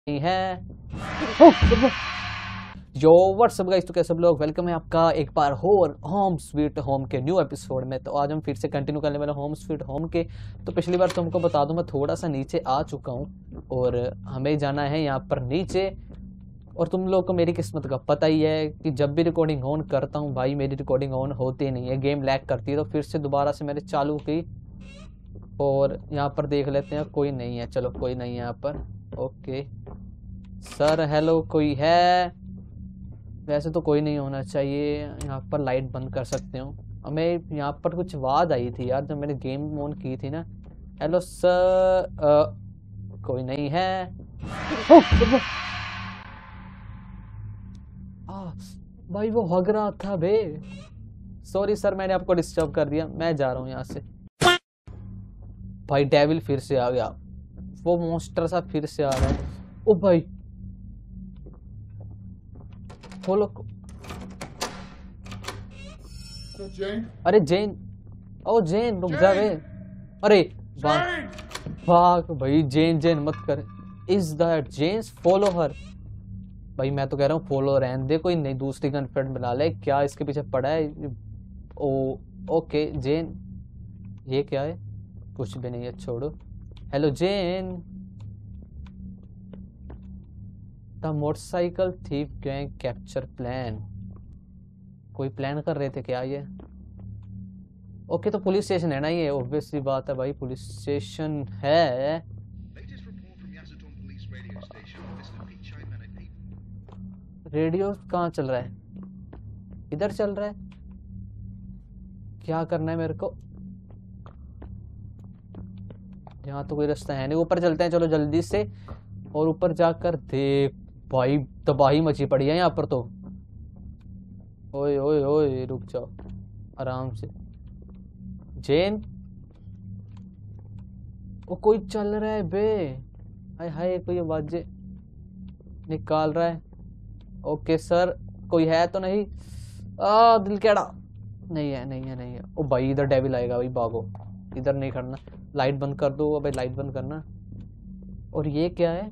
है। यो WhatsApp guys, तो कैसे सब लोग, वेलकम है आपका एक बार होम स्वीट होम के न्यू एपिसोड में। तो आज हम फिर से कंटिन्यू करने वाले होम स्वीट होम के। तो पिछली बार तुमको बता दूं, मैं थोड़ा सा नीचे आ चुका हूं और हमें जाना है यहाँ पर नीचे। और तुम लोग को मेरी किस्मत का पता ही है कि जब भी रिकॉर्डिंग ऑन करता हूँ भाई, मेरी रिकॉर्डिंग ऑन होती नहीं है, गेम लैग करती है। तो फिर से दोबारा से मैंने चालू की और यहाँ पर देख लेते हैं, कोई नहीं है। चलो कोई नहीं है यहाँ पर। ओके सर, हेलो, कोई है? वैसे तो कोई नहीं होना चाहिए। यहाँ पर लाइट बंद कर सकते हो। हमें यहाँ पर कुछ आवाज़ आई थी यार जब मैंने गेम ऑन की थी ना। हेलो सर, कोई नहीं है। भाई वो हग रहा था बे। सॉरी सर, मैंने आपको डिस्टर्ब कर दिया। मैं जा रहा हूँ यहाँ से। भाई डेविल फिर से आ गया, वो मॉन्स्टर सा फिर से आ रहा है। ओ भाई खोलो। अरे जेन, ओ जेन रुक जा बे। अरे भाग भाई, जेन जेन मत कर। Is that Jane's, follow her. भाई मैं तो कह रहा हूँ फॉलो रहने दे, कोई नहीं दूसरी गर्लफ्रेंड बना ले। क्या इसके पीछे पड़ा है? ओ ओके जेन, ये क्या है? कुछ भी नहीं है, छोड़ो। Hello Jane. The motorcycle thief gang capture plan. कोई प्लान कर रहे थे क्या ये? ओके तो पुलिस स्टेशन है ना ये, ऑब्वियसली बात है भाई, पुलिस स्टेशन है। रेडियो कहाँ चल रहा है? इधर चल रहा है। क्या करना है मेरे को? यहाँ तो कोई रास्ता है नहीं, ऊपर चलते हैं चलो जल्दी से। और ऊपर जाकर देख भाई, तबाही मची पड़ी है यहाँ पर तो। ओए ओए ओए रुक जाओ आराम से। जेन, वो कोई चल रहा है बे। हाय हाय, कोई आवाजें निकाल रहा है। ओके सर, कोई है तो नहीं? दिल केड़ा नहीं है, नहीं है, नहीं है। ओ भाई इधर डेविल आएगा भाई, भागो। इधर नहीं खड़ना। लाइट बंद कर दो। अबे लाइट बंद करना। और ये क्या है?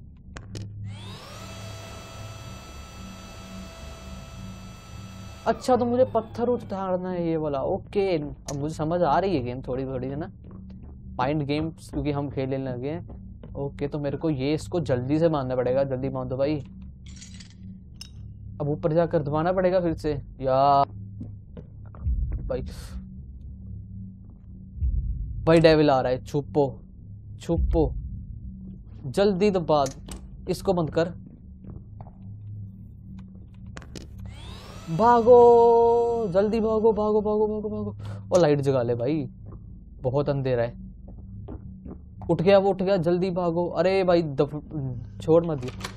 अच्छा तो मुझे पत्थर उठाना है ये वाला। ओके अब मुझे समझ आ रही है गेम थोड़ी थोड़ी, है ना, माइंड गेम्स क्योंकि हम खेलने लगे हैं। ओके तो मेरे को ये इसको जल्दी से बांधना पड़ेगा। जल्दी बांधो भाई। अब ऊपर जाकर दबाना पड़ेगा फिर से यार। भाई भाई डेविल आ रहा है। छुपो छुपो, जल्दी दबा। इसको बंद कर। भागो जल्दी, भागो भागो भागो भागो भागो। और लाइट जगा ले भाई, बहुत अंधेरा है। उठ गया, वो उठ गया, जल्दी भागो। अरे भाई छोड़ मत दिया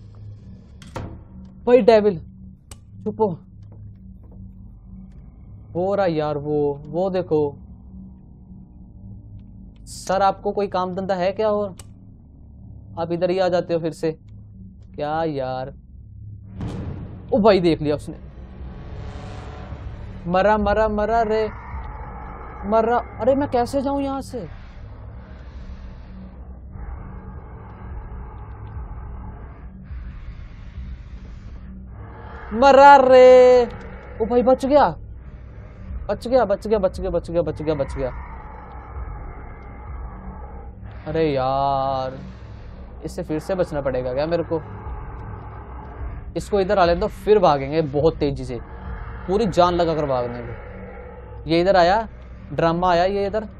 भाई। डेविल छुपो। हो रहा यार वो देखो। सर आपको कोई काम धंधा है क्या? और आप इधर ही आ जाते हो फिर से क्या यार? ओ भाई देख लिया उसने। मरा मरा मरा रे, मरा। अरे मैं कैसे जाऊं यहां से? मरा रे। ओ भाई बच गया, बच गया, बच गया, बच गया, बच गया, बच गया, बच गया। अरे यार, इससे फिर से बचना पड़ेगा क्या मेरे को? इसको इधर आ ले तो फिर भागेंगे बहुत तेजी से, पूरी जान लगा कर भागने को। ये इधर आया, ड्रामा आया ये इधर।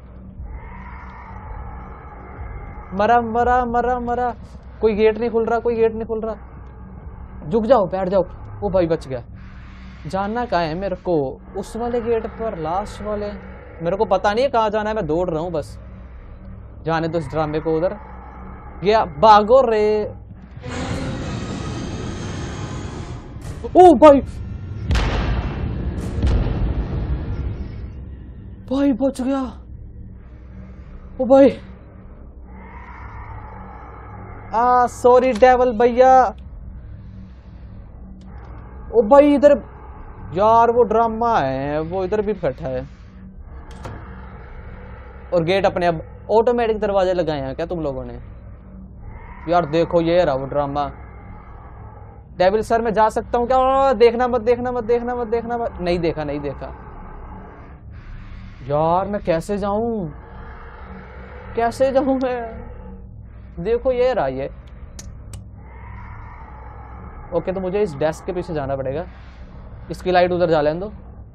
मरा मरा मरा मरा। कोई गेट नहीं खुल रहा, कोई गेट नहीं खुल रहा। झुक जाओ, बैठ जाओ। ओ भाई बच गया। जाना कहाँ है मेरे को? उस वाले गेट पर, लास्ट वाले। मेरे को पता नहीं है कहाँ जाना है, मैं दौड़ रहा हूँ बस। जाने दो इस ड्रामे को। उधर गया, भागो रे। ओ भाई, भाई बच गया। ओ भाई सॉरी डेविल भैया। ओ भाई इधर यार वो ड्रामा है, वो इधर भी बैठा है। और गेट अपने अब ऑटोमेटिक दरवाजे लगाए हैं क्या तुम लोगों ने? यार देखो ये रहा वो ड्रामा। डेविल सर मैं जा सकता हूँ क्या? देखना मत देखना मत देखना मत देखना मत। नहीं देखा नहीं देखा। यार मैं कैसे जाऊं? कैसे जाऊं मैं? देखो ये रहा ये। ओके तो मुझे इस डेस्क के पीछे जाना पड़ेगा। इसकी लाइट उधर जा लेने दो।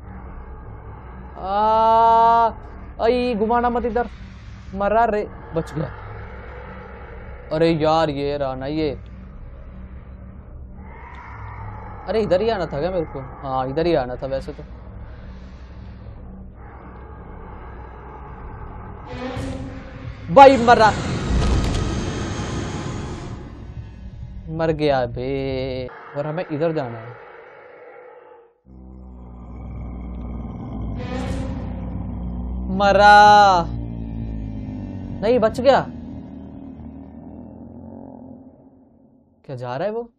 आई घुमाना मत इधर। मरा रे। बच गया। अरे यार ये रहा ना ये। अरे इधर ही आना था क्या मेरे को? हाँ इधर ही आना था वैसे तो। भाई मरा। मर गया बे। और हमें इधर जाना है। मरा। नहीं बच गया। क्या जा रहा है वो?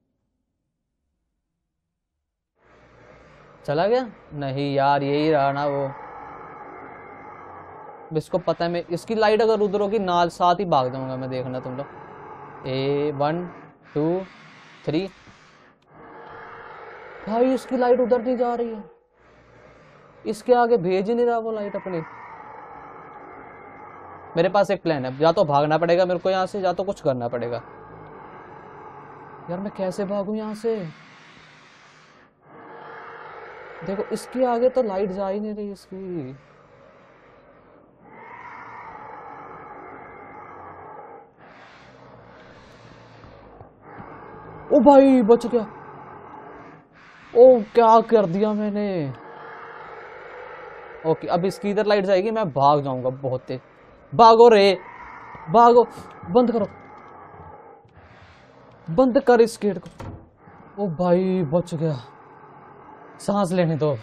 चला गया? नहीं यार यही रहा ना वो। इसको पता है मैं इसकी लाइट अगर उधर होगी नाल साथ ही भाग जाऊंगा मैं। देखना तुम लोग। 1 2 3। भाई इसकी लाइट उधर नहीं जा रही है। इसके आगे भेज ही नहीं रहा वो लाइट अपनी। मेरे पास एक प्लान है। या तो भागना पड़ेगा मेरे को यहाँ से या तो कुछ करना पड़ेगा। यार मैं कैसे भागूं यहाँ से? देखो इसके आगे तो लाइट जा ही नहीं रही इसकी। ओ भाई बच गया। ओ क्या कर दिया मैंने। ओके अब इसकी इधर लाइट जाएगी मैं भाग जाऊंगा बहुत तेज। भागो रे भागो। बंद करो। बंद कर इस गेट को। ओ भाई बच गया। सांस लेने दो।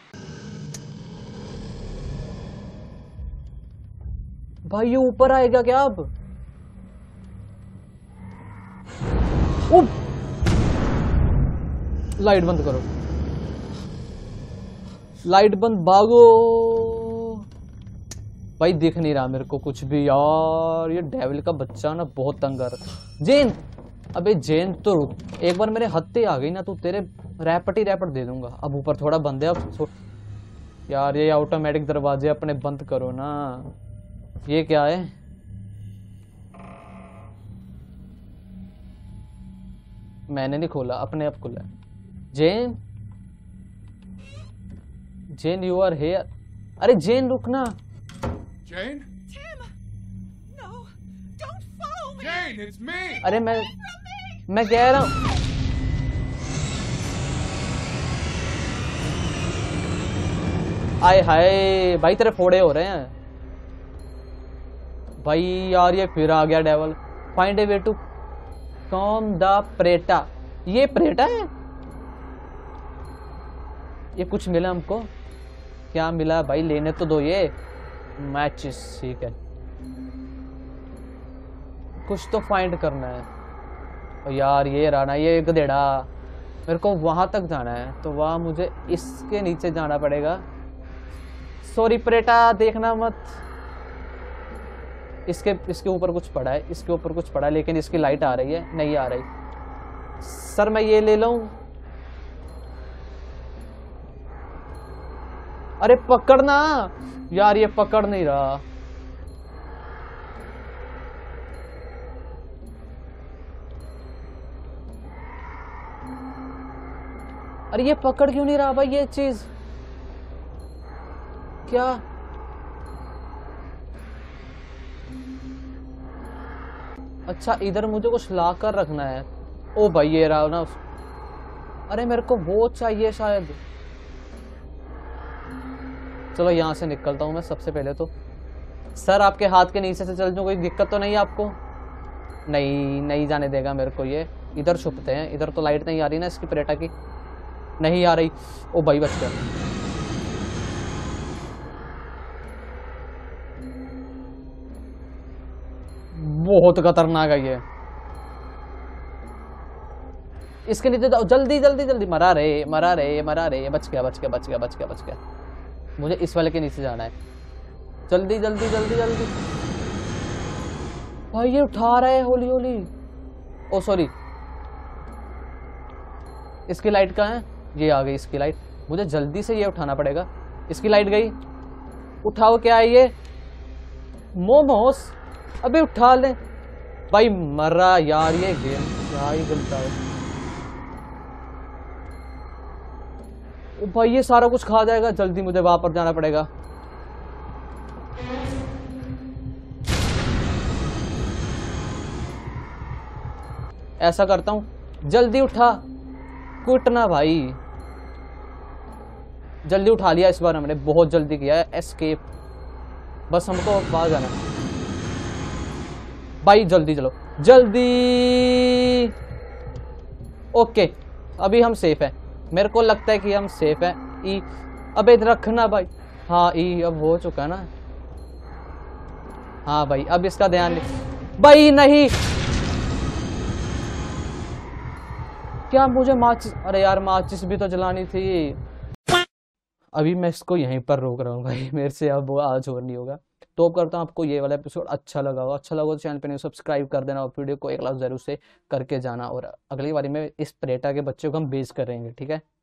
भाई ये ऊपर आएगा क्या अब? ओ लाइट बंद करो। लाइट बंद। भागो। भाई दिख नहीं रहा मेरे को कुछ भी यार। ये डेविल का बच्चा ना बहुत तंग कर। जेन। अबे जेन तो रुक। एक बार मेरे हत्ते आ गई ना तो तेरे रैपट ही रैपट दे दूंगा। अब ऊपर थोड़ा बंद है अब। यार ये ऑटोमेटिक दरवाजे अपने बंद करो ना। ये क्या है? मैंने नहीं खोला अपने आप खुला। Jane Jane you are here. अरे जेन रुकना। Jane? Tim! No! Don't follow me! Jane, it's me! अरे मैं कह रहा हूं। आए हाय भाई तेरे फोड़े हो रहे हैं भाई। यार ये फिर आ गया devil. Find a way to calm the preta. ये प्रेटा है? ये कुछ मिला हमको? क्या मिला भाई? लेने तो दो ये मैचेस। ठीक है कुछ तो फाइंड करना है। और यार ये रहा ना ये गधेड़ा। मेरे को वहां तक जाना है तो वहां मुझे इसके नीचे जाना पड़ेगा। सॉरी प्रेटा देखना मत। इसके ऊपर कुछ पड़ा है। इसके ऊपर कुछ पड़ा है लेकिन इसकी लाइट आ रही है? नहीं आ रही। सर मैं ये ले लूं? अरे पकड़ना यार। ये पकड़ नहीं रहा। अरे ये पकड़ क्यों नहीं रहा भाई ये चीज? क्या? अच्छा इधर मुझे कुछ ला कर रखना है। ओ भाई ये रहा ना। अरे मेरे को वो चाहिए शायद। चलो यहाँ से निकलता हूँ मैं सबसे पहले तो। सर आपके हाथ के नीचे से चल जाऊँ कोई दिक्कत तो नहीं है आपको? नहीं नहीं जाने देगा मेरे को ये। इधर छुपते हैं। इधर तो लाइट नहीं आ रही ना इसकी प्रेटा की। नहीं आ रही। ओ भाई बच गया। बहुत खतरनाक है ये। इसके नीचे जाओ जल्दी जल्दी जल्दी। मरा रे मरा रे मरा रे। बच गया बच गया बच गया बच गया बच गया। मुझे इस वाले के नीचे जाना है। जल्दी जल्दी जल्दी जल्दी। भाई ये उठा रहा है होली होली। ओ सॉरी, इसकी लाइट कहाँ है? ये आ गई इसकी लाइट। मुझे जल्दी से ये उठाना पड़ेगा। इसकी लाइट गई। उठाओ, क्या है ये? मोमोस। अबे उठा ले भाई, मर रहा यार ये गेम, क्या ही गलता है। ओ भाई ये सारा कुछ खा जाएगा, जल्दी मुझे वापस जाना पड़ेगा। ऐसा करता हूं, जल्दी उठा, कुटना भाई। जल्दी उठा लिया इस बार हमने, बहुत जल्दी किया है। एस्केप, बस हमको बाहर जाना है भाई। जल्दी चलो, जल्दी। ओके, अभी हम सेफ हैं। मेरे को लगता है कि हम सेफ हैं। ई, अबे इधर रखना भाई। हाँ ई अब हो चुका है ना। हाँ भाई, अब इसका ध्यान भाई। नहीं, क्या मुझे माचिस, अरे यार माचिस भी तो जलानी थी। अभी मैं इसको यहीं पर रोक रहा हूँ भाई, मेरे से अब वो आज और नहीं होगा। तो अब करता हूँ आपको ये वाला एपिसोड अच्छा लगा हो। अच्छा लगा तो चैनल पे नहीं सब्सक्राइब कर देना और वीडियो को एक लाख जरूर से करके जाना। और अगली बारी में इस परेटा के बच्चों को हम बेस करेंगे, ठीक है।